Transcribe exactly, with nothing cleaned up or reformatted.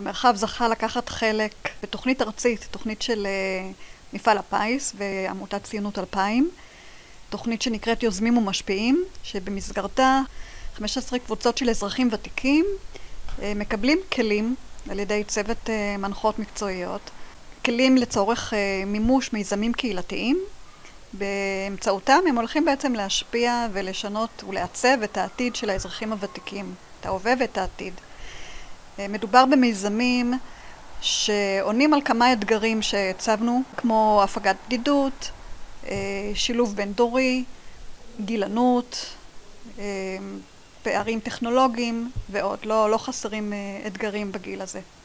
המרחב זכה לקחת חלק בתוכנית ארצית, תוכנית של מפעל הפיס ועמותת ציונות אלפיים, תוכנית שנקראת יוזמים ומשפיעים, שבמסגרתה חמש עשרה קבוצות של אזרחים ותיקים מקבלים כלים על ידי צוות מנחות מקצועיות, כלים לצורך מימוש מיזמים קהילתיים. באמצעותם הם הולכים בעצם להשפיע ולשנות ולעצב את העתיד של האזרחים הוותיקים, את ההווה ואת העתיד. מדובר במיזמים שעונים על כמה אתגרים שהצבנו, כמו הפגת בדידות, שילוב בין דורי, גילנות, פערים טכנולוגיים ועוד. לא, לא חסרים אתגרים בגיל הזה.